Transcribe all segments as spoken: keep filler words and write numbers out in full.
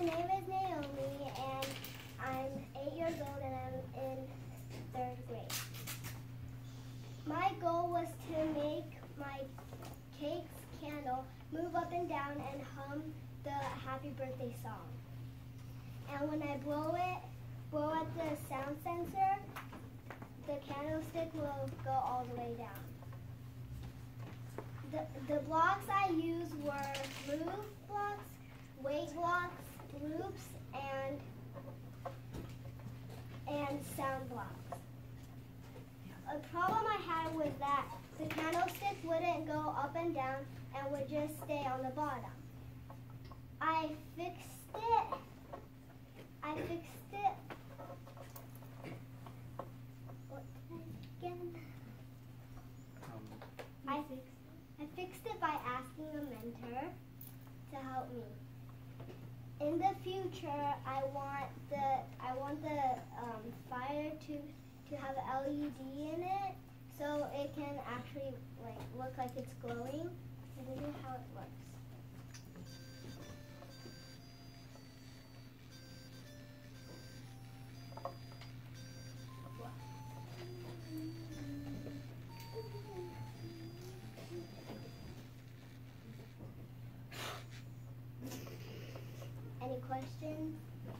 name is Naomi, and I'm eight years old, and I'm in third grade. My goal was to make my cake's candle move up and down and hum the happy birthday song. And when I blow it, blow at the sound sensor, the candlestick will go all the way down. The, the blocks I used were glue blocks, weight blocks, loops, and and sound blocks. A problem I had was that the candlestick wouldn't go up and down and would just stay on the bottom. I fixed it. I fixed it. What did I again? Um, I fixed. I fixed it by asking a mentor to help me. In the future, I want the I want the um, fire to to have an L E D in it, so it can actually like look like it's glowing. And this is how it looks. Any questions?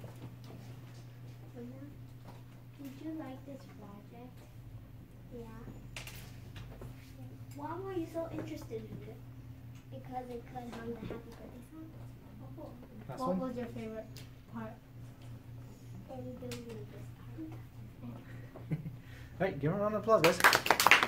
Did you like this project? Yeah, Why were you so interested in it? because it could hum the happy birthday song. Oh. last What one. was your favorite part? And doing this part. All right, give her a round of applause, guys.